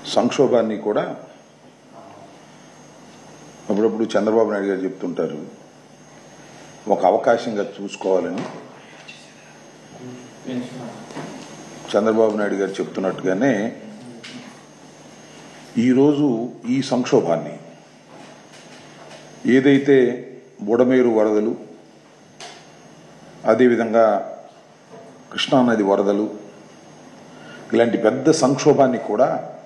సంక్షోభాన్ని కూడా అప్పుడప్పుడు చంద్రబాబు నాయుడు గారు చెప్తుంటారు, ఒక అవకాశంగా చూసుకోవాలని. చంద్రబాబు నాయుడు గారు చెప్తున్నట్టుగానే ఈరోజు ఈ సంక్షోభాన్ని, ఏదైతే బుడమేరు వరదలు, అదేవిధంగా కృష్ణానది వరదలు, ఇలాంటి పెద్ద సంక్షోభాన్ని కూడా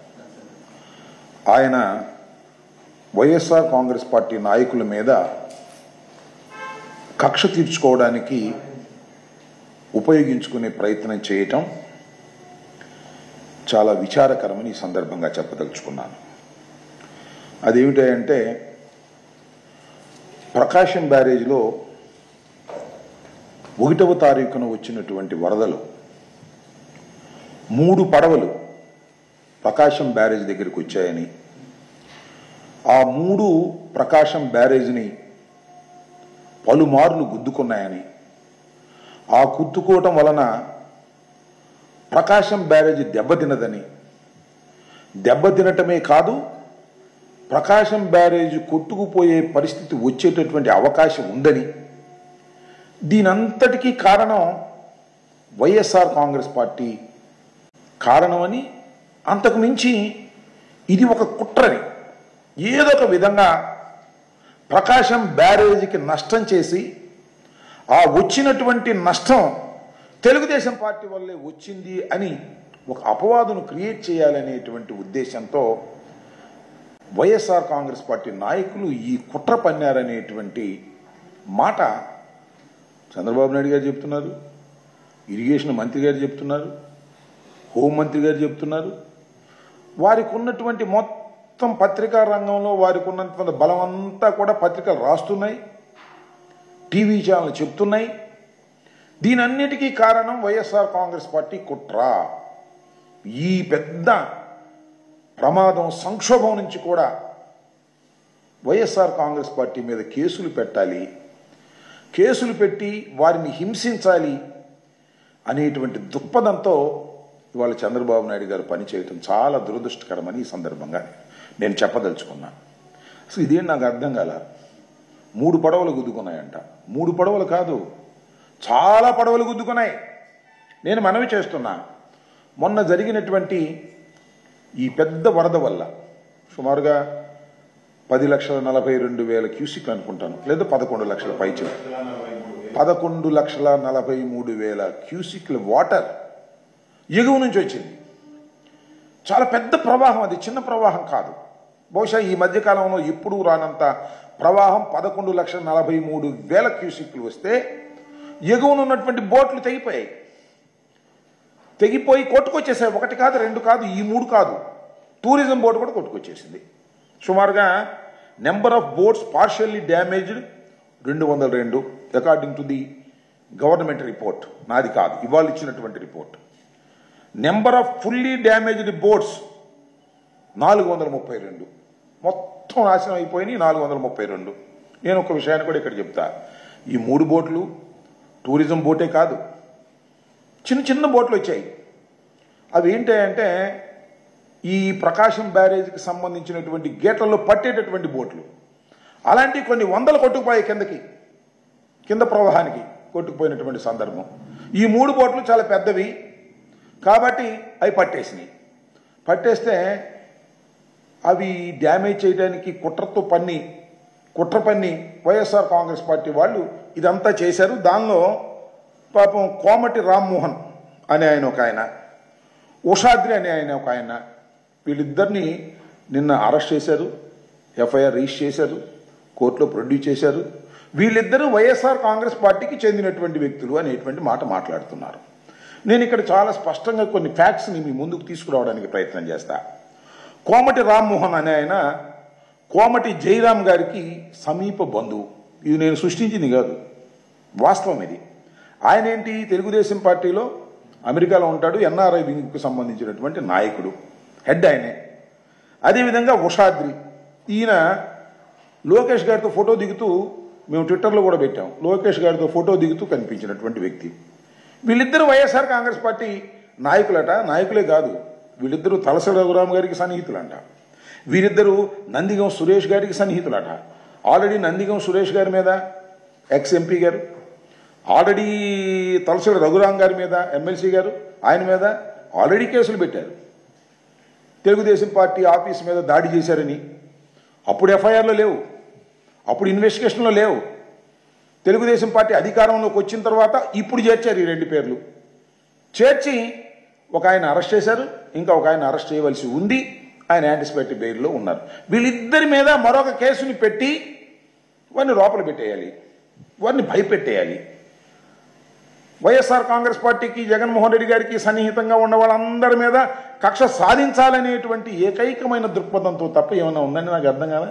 ఆయన వైఎస్ఆర్ కాంగ్రెస్ పార్టీ నాయకుల మీద కక్ష తీర్చుకోవడానికి ఉపయోగించుకునే ప్రయత్నం చేయటం చాలా విచారకరమని ఈ సందర్భంగా చెప్పదలుచుకున్నాను. అదేమిటంటే, ప్రకాశం బ్యారేజ్లో 1వ తారీఖున వచ్చినటువంటి వరదలు 3 పడవలు ప్రకాశం బ్యారేజ్ దగ్గరికి వచ్చాయని, ఆ 3 ప్రకాశం బ్యారేజ్ని పలుమార్లు గుద్దుకున్నాయని, ఆ గుద్దుకోవటం వలన ప్రకాశం బ్యారేజ్ దెబ్బతినదని, దెబ్బతినటమే కాదు ప్రకాశం బ్యారేజ్ కొట్టుకుపోయే పరిస్థితి వచ్చేటటువంటి అవకాశం ఉందని, దీనంతటికీ కారణం వైఎస్ఆర్ కాంగ్రెస్ పార్టీ కారణమని, అంతకు మించి ఇది ఒక కుట్రని, ఏదో ఒక విధంగా ప్రకాశం బ్యారేజీకి నష్టం చేసి, ఆ వచ్చినటువంటి నష్టం తెలుగుదేశం పార్టీ వల్లే వచ్చింది అని ఒక అపవాదును క్రియేట్ చేయాలనేటువంటి ఉద్దేశంతో వైఎస్ఆర్ కాంగ్రెస్ పార్టీ నాయకులు ఈ కుట్ర పన్నారనేటువంటి మాట చంద్రబాబు నాయుడు గారు చెప్తున్నారు, ఇరిగేషన్ మంత్రి గారు చెప్తున్నారు, హోంమంత్రి గారు చెప్తున్నారు. వారికి ఉన్నటువంటి మొత్తం పత్రికా రంగంలో వారికి ఉన్నటువంటి బలం అంతా కూడా పత్రికలు రాస్తున్నాయి, టీవీ ఛానల్ చెప్తున్నాయి. దీనన్నిటికీ కారణం వైఎస్ఆర్ కాంగ్రెస్ పార్టీ కుట్ర. ఈ పెద్ద ప్రమాదం, సంక్షోభం నుంచి కూడా వైఎస్ఆర్ కాంగ్రెస్ పార్టీ మీద కేసులు పెట్టాలి, కేసులు పెట్టి వారిని హింసించాలి అనేటువంటి దృక్పథంతో ఇవాళ చంద్రబాబు నాయుడు గారు పనిచేయటం చాలా దురదృష్టకరమని ఈ సందర్భంగా నేను చెప్పదలుచుకున్నాను. అసలు ఇదేం నాకు అర్థం కాల. 3 పడవలు గుద్దుకున్నాయంట. 3 పడవలు కాదు, చాలా పడవలు గుద్దుకున్నాయి. నేను మనవి చేస్తున్నా, మొన్న జరిగినటువంటి ఈ పెద్ద వరద వల్ల సుమారుగా 10,42,000 క్యూసిక్లు అనుకుంటాను, లేదా 11 లక్షల పైచలు, 11,43,000 క్యూసిక్ల వాటర్ ఎగువ నుంచి వచ్చింది. చాలా పెద్ద ప్రవాహం, అది చిన్న ప్రవాహం కాదు. బహుశా ఈ మధ్యకాలంలో ఎప్పుడూ రానంత ప్రవాహం 11,43,000 క్యూసిక్లు వస్తే ఎగువన ఉన్నటువంటి బోట్లు తెగిపోయి కొట్టుకొచ్చేసాయి. 1 కాదు, 2 కాదు, ఈ 3 కాదు, టూరిజం బోట్ కూడా కొట్టుకొచ్చేసింది. సుమారుగా number of boats partially damaged 202 according to the government report, నాది కాదు, ఇవాళ ఇచ్చినటువంటి report. Number of fully damaged boats 432, మొత్తం నాశనం అయిపోయినాయి 432. నేను ఒక విషయాన్ని కూడా ఇక్కడ చెప్తా, ఈ 3 బోట్లు టూరిజం బోటే కాదు, చిన్న చిన్న బోట్లు వచ్చాయి. అవి ఏంటంటే ఈ ప్రకాశం బ్యారేజ్కి సంబంధించినటువంటి గేట్లలో పట్టేటటువంటి బోట్లు. అలాంటివి కొన్ని వందలు కొట్టుకుపోయాయి కింద ప్రవాహానికి కొట్టుకుపోయినటువంటి సందర్భం. ఈ 3 బోట్లు చాలా పెద్దవి కాబట్టి అవి పట్టేస్తే అవి డ్యామేజ్ చేయడానికి కుట్ర పన్ని వైఎస్ఆర్ కాంగ్రెస్ పార్టీ వాళ్ళు ఇదంతా చేశారు. దానిలో పాపం కోమటి రామ్మోహన్ అనే ఆయన ఒక ఆయన, ఉషాద్రి అనే ఆయన ఒక ఆయన, వీళ్ళిద్దరిని నిన్న అరెస్ట్ చేశారు, ఎఫ్ఐఆర్ రిజిస్టర్ చేశారు, కోర్టులో ప్రొడ్యూస్ చేశారు. వీళ్ళిద్దరూ వైఎస్ఆర్ కాంగ్రెస్ పార్టీకి చెందినటువంటి వ్యక్తులు అనేటువంటి మాట మాట్లాడుతున్నారు. నేను ఇక్కడ చాలా స్పష్టంగా కొన్ని ఫ్యాక్ట్స్ని మీ ముందుకు తీసుకురావడానికి ప్రయత్నం చేస్తా. కోమటి రామ్మోహన్ అనే ఆయన కోమటి జయరాం గారికి సమీప బంధువు. ఇది నేను సృష్టించింది కాదు, వాస్తవం ఇది. ఆయన ఏంటి, తెలుగుదేశం పార్టీలో అమెరికాలో ఉంటాడు, ఎన్ఆర్ఐ వింగ్కు సంబంధించినటువంటి నాయకుడు, హెడ్ ఆయనే. అదేవిధంగా ఉషాద్రి, ఈయన లోకేష్ గారితో ఫోటో దిగుతూ, మేము ట్విట్టర్లో కూడా పెట్టాం, లోకేష్ గారితో ఫోటో దిగుతూ కనిపించినటువంటి వ్యక్తి. వీళ్ళిద్దరూ వైఎస్ఆర్ కాంగ్రెస్ పార్టీ నాయకులట. నాయకులే కాదు, వీళ్ళిద్దరూ తలసరి రఘురామ్ గారికి సన్నిహితులంట. వీరిద్దరూ నందిగం సురేష్ గారికి సన్నిహితులట. ఆల్రెడీ నందిగం సురేష్ గారి మీద ఎక్స్ ఎంపీ గారు, ఆల్రెడీ తలసరి రఘురామ్ గారి మీద ఎమ్మెల్సీ గారు ఆయన మీద ఆల్రెడీ కేసులు పెట్టారు. తెలుగుదేశం పార్టీ ఆఫీస్ మీద దాడి చేశారని. అప్పుడు ఎఫ్ఐఆర్లో లేవు, అప్పుడు ఇన్వెస్టిగేషన్లో లేవు. తెలుగుదేశం పార్టీ అధికారంలోకి వచ్చిన తర్వాత ఇప్పుడు చేర్చారు ఈ రెండు పేర్లు. చేర్చి ఒక ఆయన అరెస్ట్ చేశారు, ఇంకా ఒక ఆయన అరెస్ట్ చేయవలసి ఉంది. ఆయన యాంటిసిపేటరీ బెయిల్లో ఉన్నారు. వీళ్ళిద్దరి మీద మరొక కేసుని పెట్టి వారిని లోపల పెట్టేయాలి, వారిని భయపెట్టేయాలి. వైఎస్ఆర్ కాంగ్రెస్ పార్టీకి జగన్మోహన్ రెడ్డి గారికి సన్నిహితంగా ఉన్న వాళ్ళందరి మీద కక్ష సాధించాలనేటువంటి ఏకైకమైన దృక్పథంతో తప్ప ఏమైనా ఉందని నాకు అర్థం కాదా.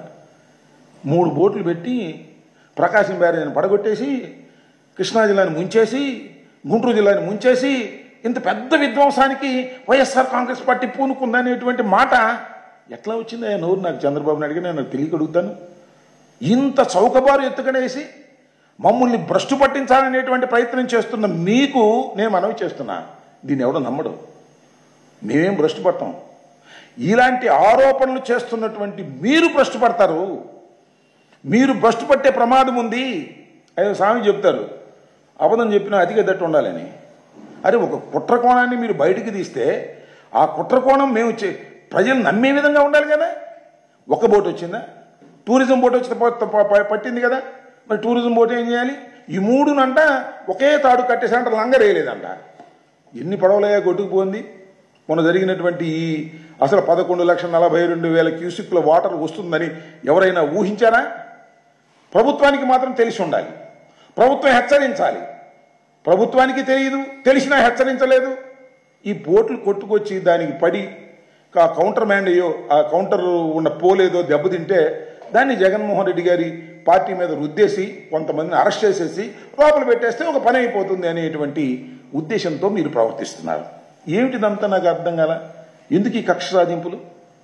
3 బోట్లు పెట్టి ప్రకాశం బ్యారేజ్ని పడగొట్టేసి, కృష్ణా జిల్లాని ముంచేసి, గుంటూరు జిల్లాని ముంచేసి, ఇంత పెద్ద విధ్వంసానికి వైఎస్ఆర్ కాంగ్రెస్ పార్టీ పూనుకుందనేటువంటి మాట ఎట్లా వచ్చింది ఆ నోరు నాకు చంద్రబాబు నాయుడు గారు? నేను తెలియక అడుగుతాను. ఇంత చౌకబారు ఎత్తుకనేసి మమ్మల్ని భ్రష్టు పట్టించాలనేటువంటి ప్రయత్నం చేస్తున్న మీకు నేను మనవి చేస్తున్నా, దీన్ని ఎవడో నమ్మడు. మేమేం భ్రష్టు పడతాం. ఇలాంటి ఆరోపణలు చేస్తున్నటువంటి మీరు భ్రష్టు పడతారు. మీరు భ్రష్టు పట్టే ప్రమాదం ఉంది. అయ్యో స్వామి చెప్తారు, అబద్ధం చెప్పినా అతిగా దట్టు ఉండాలని. అరే ఒక కుట్ర కోణాన్ని మీరు బయటికి తీస్తే ఆ కుట్ర కోణం మేము ప్రజలు నమ్మే విధంగా ఉండాలి కదా. ఒక బోట్ వచ్చిందా? టూరిజం బోట్ వచ్చి పట్టింది కదా. మరి టూరిజం బోట్ ఏం చేయాలి? ఈ 3నంట ఒకే తాడు కట్టేసంట లంగరేయలేదంట. ఎన్ని పడవలయ్యా కొట్టుకుపోయింది. మొన్న జరిగినటువంటి ఈ అసలు 11,42,000 క్యూసిక్ల వాటర్ వస్తుందని ఎవరైనా ఊహించారా? ప్రభుత్వానికి మాత్రం తెలిసి ఉండాలి, ప్రభుత్వం హెచ్చరించాలి. ప్రభుత్వానికి తెలియదు, తెలిసినా హెచ్చరించలేదు. ఈ బోట్లు కొట్టుకొచ్చి దానికి పడి ఆ కౌంటర్ మ్యాన్ అయ్యో ఆ కౌంటర్ ఉన్న పోలేదో దెబ్బతింటే దాన్ని జగన్మోహన్ రెడ్డి గారి పార్టీ మీద రుద్దేసి కొంతమందిని అరెస్ట్ చేసేసి లోపల పెట్టేస్తే ఒక పని అయిపోతుంది అనేటువంటి ఉద్దేశంతో మీరు ప్రవర్తిస్తున్నారు. ఏమిటిదంతా నాకు అర్థం కాల. ఎందుకు ఈ కక్ష సాధింపులు?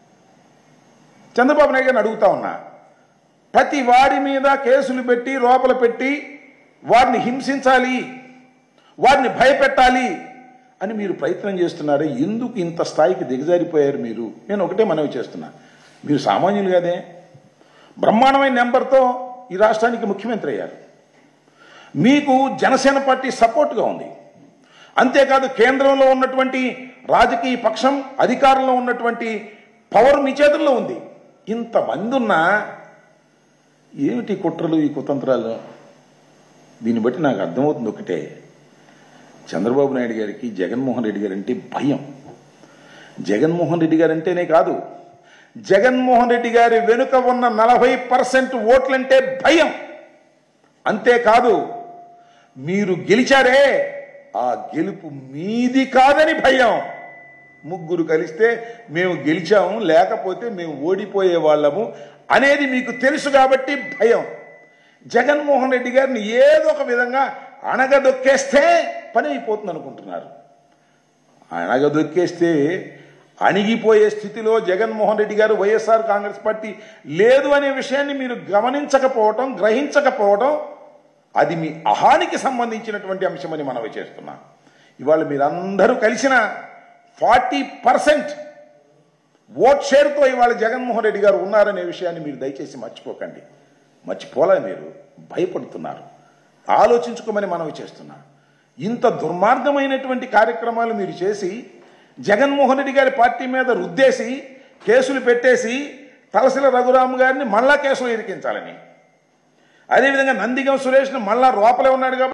చంద్రబాబు నాయుడు గారిని అడుగుతా ఉన్నా, ప్రతి వాడి మీద కేసులు పెట్టి లోపల పెట్టి వారిని హింసించాలి, వారిని భయపెట్టాలి అని మీరు ప్రయత్నం చేస్తున్నారే, ఎందుకు ఇంత స్థాయికి దిగజారిపోయారు మీరు? నేను ఒకటే మనవి చేస్తున్నా, మీరు సామాన్యులు కాదే. బ్రహ్మాండమైన నెంబర్తో ఈ రాష్ట్రానికి ముఖ్యమంత్రి అయ్యారు. మీకు జనసేన పార్టీ సపోర్ట్గా ఉంది. అంతేకాదు కేంద్రంలో ఉన్నటువంటి రాజకీయ పక్షం, అధికారంలో ఉన్నటువంటి పవర్ మీ చేతుల్లో ఉంది. ఇంతమంది ఉన్నా ఏమిటి కుట్రలు, ఈ కుతంత్రాలు? దీన్ని బట్టి నాకు అర్థమవుతుంది ఒకటే, చంద్రబాబు నాయుడు గారికి జగన్మోహన్ రెడ్డి గారు అంటే భయం. జగన్మోహన్ రెడ్డి గారు అంటేనే కాదు, జగన్మోహన్ రెడ్డి గారి వెనుక ఉన్న 40% ఓట్లంటే భయం. అంతేకాదు మీరు గెలిచారే, ఆ గెలుపు మీది కాదని భయం. 3 కలిస్తే మేము గెలిచాము, లేకపోతే మేము ఓడిపోయే వాళ్ళము అనేది మీకు తెలుసు కాబట్టి భయం. జగన్మోహన్ రెడ్డి గారిని ఏదో ఒక విధంగా అణగదొక్కేస్తే పని అయిపోతుంది అనుకుంటున్నారు. అణగదొక్కేస్తే అణిగిపోయే స్థితిలో జగన్మోహన్ రెడ్డి గారు, వైఎస్ఆర్ కాంగ్రెస్ పార్టీ లేదు అనే విషయాన్ని మీరు గమనించకపోవటం, గ్రహించకపోవటం, అది మీ అహానికి సంబంధించినటువంటి అంశమని మనవి చేస్తున్నా. ఇవాళ మీరందరూ కలిసిన 40% ఓట్ షేర్తో ఇవాళ జగన్మోహన్ రెడ్డి గారు ఉన్నారనే విషయాన్ని మీరు దయచేసి మర్చిపోకండి. మర్చిపోలే, మీరు భయపడుతున్నారు. ఆలోచించుకోమని మనవి చేస్తున్నా. ఇంత దుర్మార్గమైనటువంటి కార్యక్రమాలు మీరు చేసి జగన్మోహన్ రెడ్డి గారి పార్టీ మీద రుద్దేసి కేసులు పెట్టేసి తలసిల రఘురామ్ గారిని మళ్ళా కేసులో ఇరికించాలని, అదేవిధంగా నందిగం సురేష్ను మళ్ళా లోపలే ఉన్నాడు కాబట్టి